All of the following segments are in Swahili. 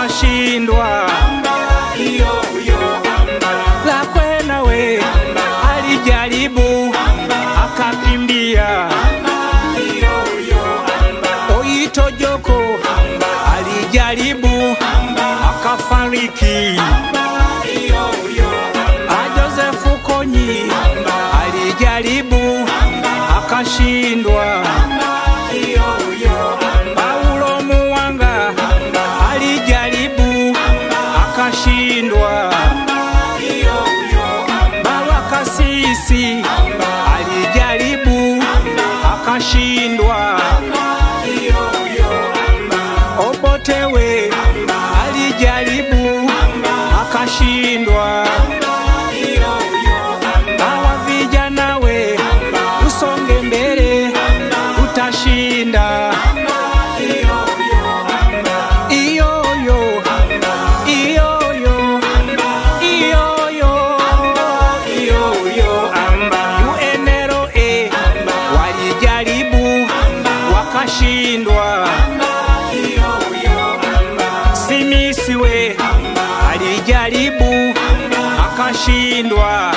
akashindwa. La kwena we alijaribu akakimbia. Oito Joko alijaribu akafariki. Joseph Konyi alijaribu akashindwa. Paulo Muwanga alijaribu akashindwa. Baba Kasisi alijaribu akashindwa. Obotewe alijaribu akashindwa. Hawa vijana we usonge mbele utashinda. Wakashindwa. Simisiwe alijaribu akashindwa.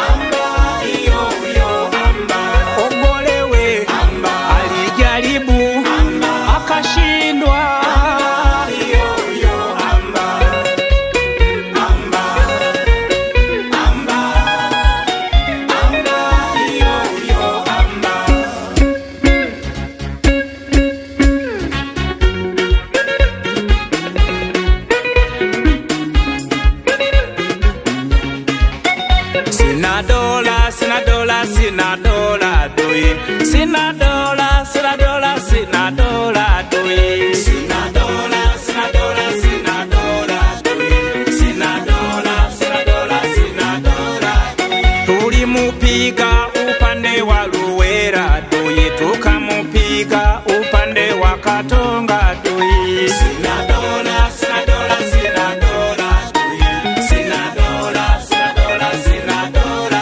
Ogolewe alijaribu akashindwa. Sina dola, sina dola, sina dola doi. Sina dola, sina dola, sina dola doi. Sina dola, sina dola, sina dola doi. Sina dola, sina dola, sina dola doi. Tulimupiga upande wa Luwera doi, tukamupiga upande wa Katonga doi. Sina dola, sina dola, sina dola doi. Sina dola, sina dola, sina dola.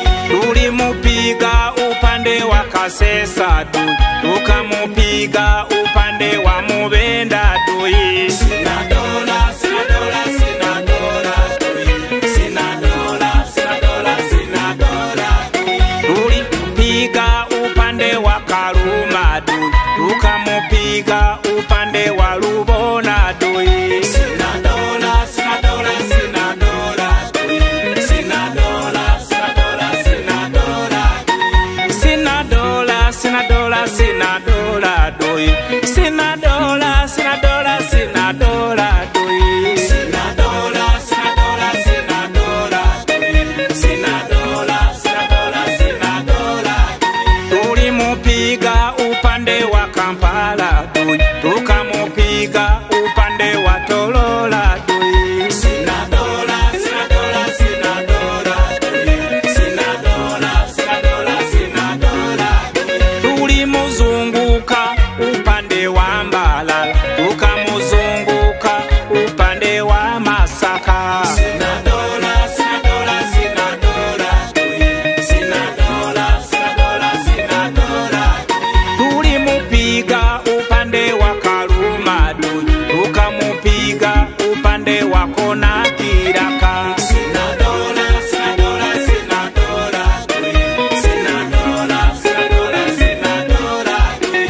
Tulimupiga upande wa Kasesa doi, tukamupiga upande wa Mubenda doi. Sina dola, sina dola, sina dola doi. Sina dola, sina dola, sina dola doi. Tulimupiga upande wa Karuma doi, tukamupiga upande wa Lubona doi. Sina dola, sina dola, sina dola doi. Sina dola, sina dola, sina dola doi. Sina dola, sina dola, sina dola doi. Sina dola, sina dola, sina dola doi. Sina dola, sina dola, sina dola doi. Sina dola, sina dola, sina dola doi. Tulimupiga upande wa Kampala doi, tukamupiga upande wa Tolola doi. Sina dola, sina dola, sina dola doi. Sina dola, sina dola, sina dola doi. Tulimuzunguka upande wa Mbalala, tukamuzunguka upande wa Masaka. Sina dola, sina dola, sina dola doi. Sina dola, sina dola, sina dola doi. Tulimupiga upande wa Karuma doi, tukamupiga upande wa Konakiraka. Sina dola, sina dola, sina dola doi. Sina dola, sina dola, sina dola doi.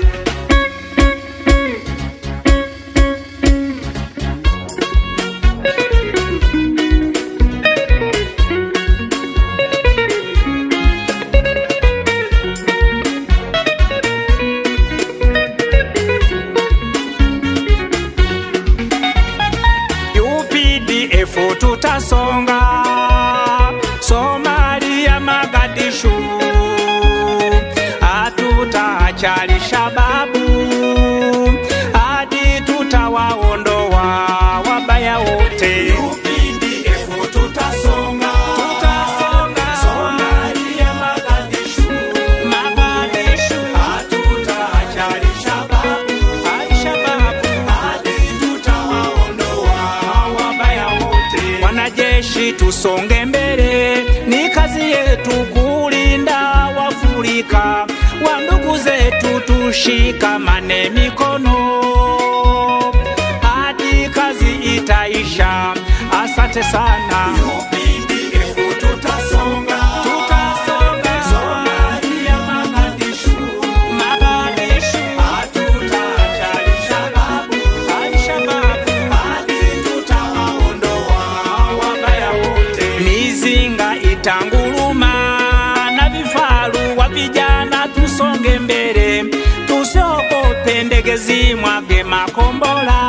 UPDF tutasonga, Somalia Mogadishu, hatutaacha Al-Shababu hadi tutawaondoa wabaya wote. UPDF tutasonga, tutasonga, Somalia Mogadishu, Mogadishu, hatutaacha Al-Shababu, Al-Shababu hadi tutawaondoa wabaya wote. Wanajeshi tusonge mbele, ni kazi yetu kulinda Waafrika. Wandugu zetu tushikamane mikono hadi kazi itaisha. Asante sana. UPDF tutasonga, tutasonga. Somalia Mogadishu, Mogadishu. Hatutaacha Al-Shabaab, Al-Shabaab. hadi tutawaondoa wabaya wote. Mizinga itanguruma na vifaru wa vijana, tusonge mbele, tusiogope ndege zimwage makombora.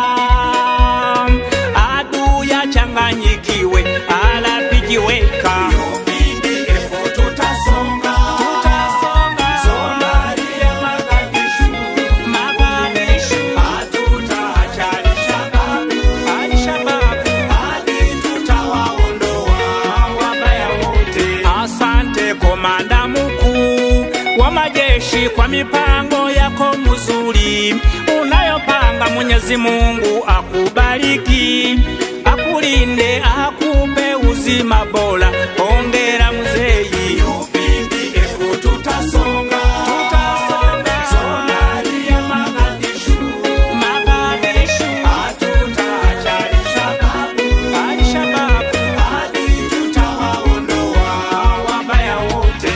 Adui achanganyikiwe, alapijiweka. UPDF tutasonga, tutasonga. Somalia Mogadishu, Mogadishu. hatutaacha Al-Shabaab, Al-Shabaab. hadi tutawaondoa wabaya wote. Asante komanda mkuu wa majeshi kwa mipango yako mzuri unayopanga. Mwenyezi Mungu akubariki, akulinde, akupe uzima bora. Hongera mzee. UPDF tutasonga, tutasonga. Somalia Mogadishu, Mogadishu. hatutaacha Al-Shabaab, Al-Shabaab. hadi tutawaondoa wabaya wote.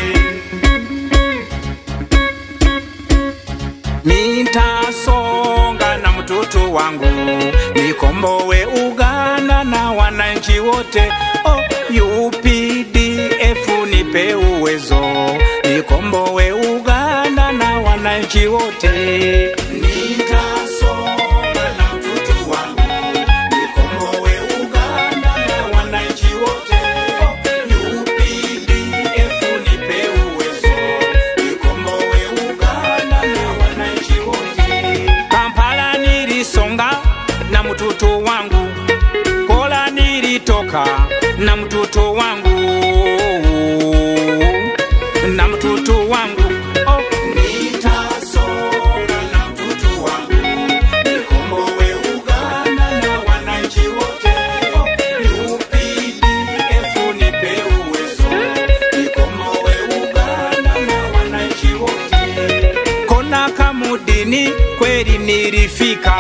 Nitasonga na mtoto wangu, nikomboe Uganda na wananchi wote. Oh, UPDF nipe uwezo, nikomboe Uganda na wananchi wote. Nitasonga na mtoto wangu, nikomboe Uganda na wananchi wote. UPDF nipe uwezo, nikomboe Uganda na wananchi wote. Kampala nilisonga na mtoto wangu, Kola nilitoka na mtoto wangu, na mtoto wangu. Oh, Nitasonga na mtoto wangu, nikomboe Uganda na wananchi wote. UPDF nipe uwezo, nikomboe Uganda na wananchi wote. kona Kamudini kweli nilifika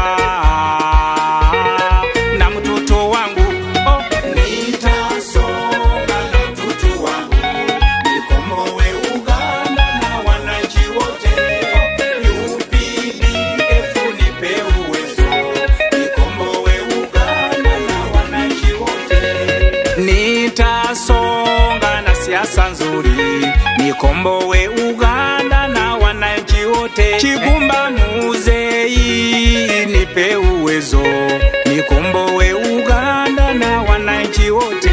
na mtoto wangu. Oh, Nitasonga na mtoto wangu, nikomboe Uganda na wananchi wote. UPDF nipe uwezo, nikomboe Uganda na wananchi wote. nitasonga na siasa nzuri, nikomboe Uganda na wananchi wote. Chigumba muzei nipe uwezo, nikomboe Uganda na wananchi wote.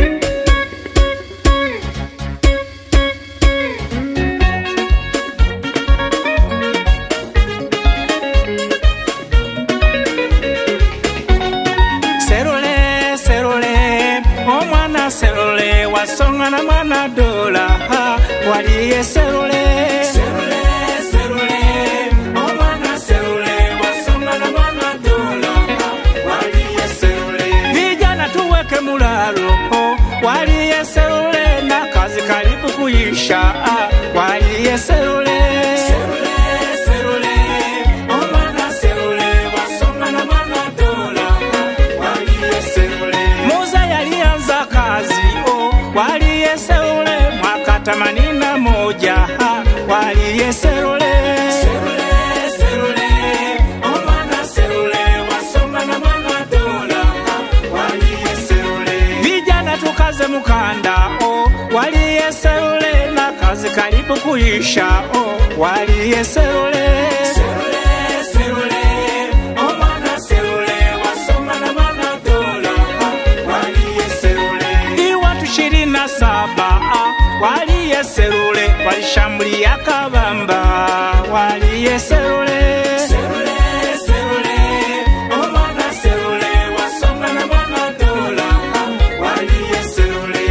Serole, serole, omwana serole, wasonga na mwana dola. Waliye serole, Serule, serule, omwana serule, wasonga na mwana dola. Waliye serule, vijana tuweke mulalo. Waliye serole, na kazi karibu kuisha. Waliye serole, serule, serule, omwana serule, wasonga na mwana dola. Waliye serule, Musa yalianza kazi. Waliye serole, mwaka 81. Waliye serole, serule, serule, omwana serule, wasonga na mwana dola. Waliye serule, vijana tukaze mukanda. Waliye serole, na kazi karibu kuisha. Waliye serole, serule, serule, omwana serule, wasonga na mwana dola. Waliye serule, watu 27. Waliye serule, walishambulia Kabamba. Waliye serule, serule, serule, omwana serule, wasonga na mwana dola. Waliye serule,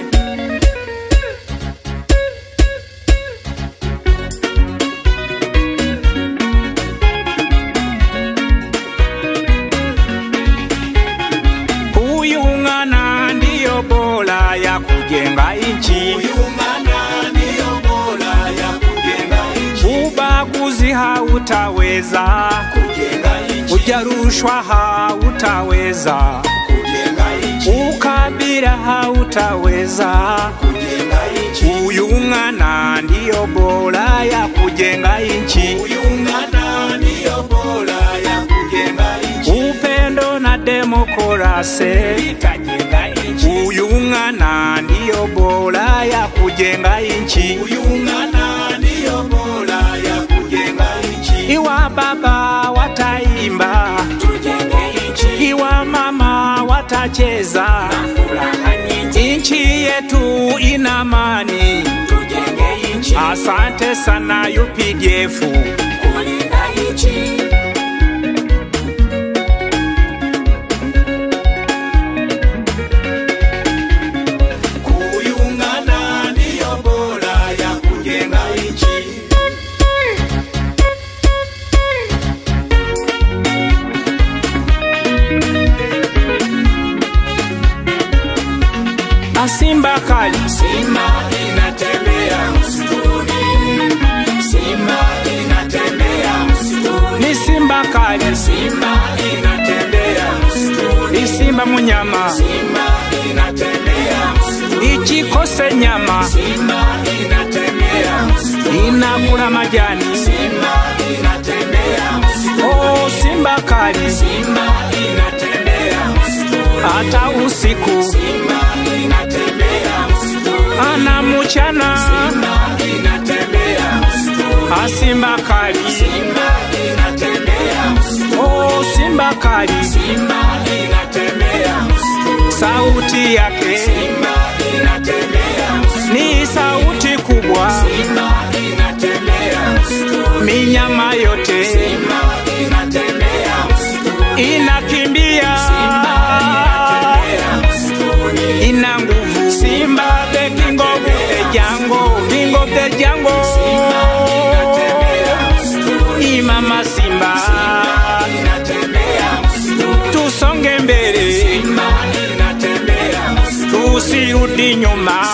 huyu ng'ana ndiyo bora ya kujenga nchi. Uganda ndiyo bora ya kujenga nchi. Ubaguzi hautaweza Kujenga nchi. ukija rushwa hautaweza kujenga nchi, ukabila hautaweza kujenga nchi. Uyungana ndiyo bora ya kujenga nchi, Uyungana ndiyo bora ya kujenga nchi. Upendo na demokrasi itajenga nchi. Uyungana ndiyo bora ya kujenga nchi. Uyungana ndiyo bora ya kujenga nchi. Iwa baba wataimba tujenge nchi, iwa mama watacheza na furaha nyingi. Nchi yetu ina amani, Tujenge nchi. Asante sana UPDF kulinda nchi. Kuyungana ndiyo bora ya kujenga nchi. Simba kali, Simba inatembea msituni. Simba inatembea msituni. ni simba kali, Simba inatembea msituni. ni simba munyama, Simba inatembea msituni. ichikose nyama, Simba inatembea msituni. inakula majani. Simba inatembea msituni. Oh, simba kali, Simba inatembea msituni. hata usiku Simba inatembea msituni. ana mchana. Simba inatembea msituni. Simba kali, Simba inatembea msituni. oh, simba kali, Simba inatembea msituni. sauti yake Simba inatembea msituni. ni sauti kubwa, Simba inatembea msituni. minyama yote Simba inatembea msituni. inakimbia, inatembea msituni. ina nguvu. Simba the king of the jungle, king of the jungle. Simba inatembea msituni. Imama Simba, inatembea msituni. tusonge mbele, Simba inatembea msituni. tusirudi nyuma.